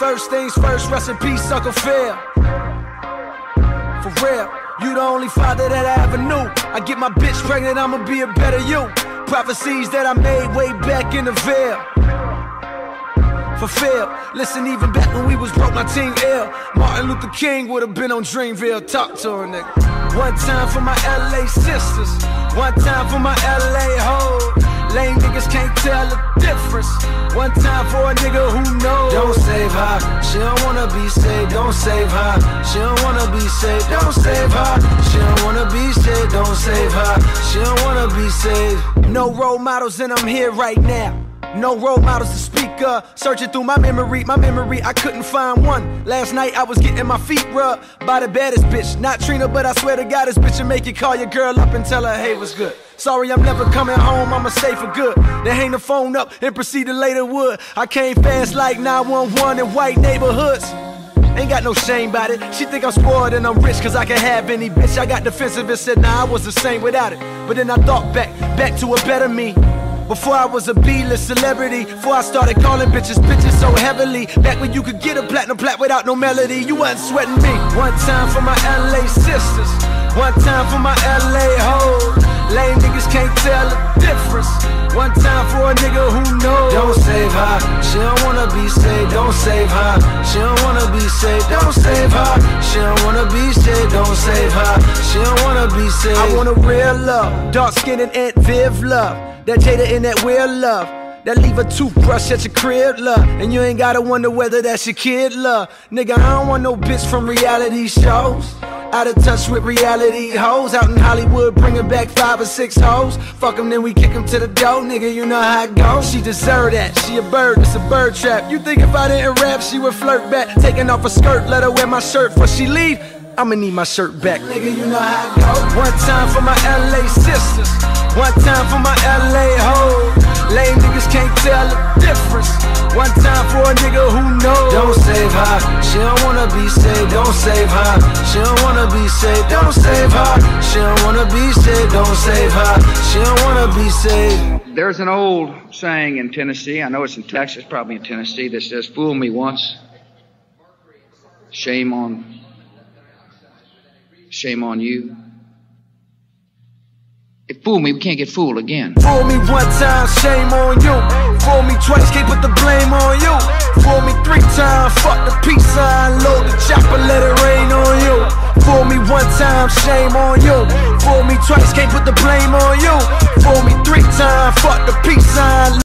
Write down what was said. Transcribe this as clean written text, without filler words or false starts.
First things first, rest in peace, Uncle Phil. For real, you the only father that I ever knew. I get my bitch pregnant, I'ma be a better you. Prophecies that I made way back in the veil. Fulfilled. Listen, even back when we was broke, my team ill. Martin Luther King would've been on Dreamville. Talk to her, nigga. One time for my LA sisters, one time for my LA hoes. Lame niggas can't tell the difference. One time for a nigga who knows. Don't save her, she don't wanna be saved. Don't save her, she don't wanna be saved. Don't save her, she don't wanna be saved. Don't save her, she don't wanna be saved. No role models and I'm here right now. No role models to speak of. Searching through my memory, I couldn't find one. Last night I was getting my feet rubbed by the baddest bitch. Not Trina, but I swear to God, this bitch will make you call your girl up and tell her, hey, what's good? Sorry, I'm never coming home, I'ma stay for good. Then hang the phone up and proceed to later wood. I came fast like 911 in white neighborhoods. Ain't got no shame about it. She think I'm spoiled and I'm rich cause I can have any bitch. I got defensive and said, nah, I was the same without it. But then I thought back to a better me. Before I was a B-list celebrity, before I started calling bitches so heavily. Back when you could get a platinum plat without no melody, you wasn't sweating me. One time for my LA sisters, one time for my LA hoes. Lame niggas can't tell the difference. One time for a nigga who knows. Don't save her, she don't wanna be saved. Don't save her, she don't wanna be saved. Don't save her, she don't wanna be saved. Don't save her, she don't wanna be saved. I want a real love, dark skin and Aunt Viv love. That Jada and that weird love, that leave a toothbrush at your crib, love. And you ain't gotta wonder whether that's your kid, love. Nigga, I don't want no bitch from reality shows. Out of touch with reality hoes. Out in Hollywood bringing back 5 or 6 hoes. Fuck them, then we kick them to the door, nigga, you know how it goes. She deserve that, she a bird, it's a bird trap. You think if I didn't rap, she would flirt back. Taking off her skirt, let her wear my shirt before she leave. I'ma need my shirt back, nigga, you know how it goes. One time for my LA sisters, one time for my LA hoes. Lame niggas can't tell the difference. One time for a nigga who knows. Don't save her, she don't wanna be saved. Don't save her, she don't wanna be saved. Don't save her, she don't wanna be saved. Don't save her, she don't wanna be saved. There's an old saying in Tennessee, I know it's in Texas, probably in Tennessee, that says, fool me once, shame on you. If fool me, we can't get fooled again. Fool me one time, shame on you. Fool me twice, can't put the blame on you. Fool me 3 times, fuck the peace sign, load the chopper, let it rain on you. Fool me one time, shame on you. Fool me twice, can't put the blame on you. Fool me 3 times, fuck the peace sign.